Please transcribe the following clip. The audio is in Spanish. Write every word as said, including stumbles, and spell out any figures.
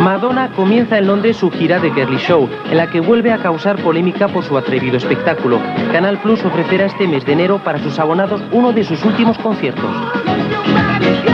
Madonna comienza en Londres su gira de Girly Show, en la que vuelve a causar polémica por su atrevido espectáculo. Canal Plus ofrecerá este mes de enero para sus abonados uno de sus últimos conciertos.